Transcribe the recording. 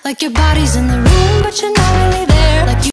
Like your body's in the room, but you're not really there. Like you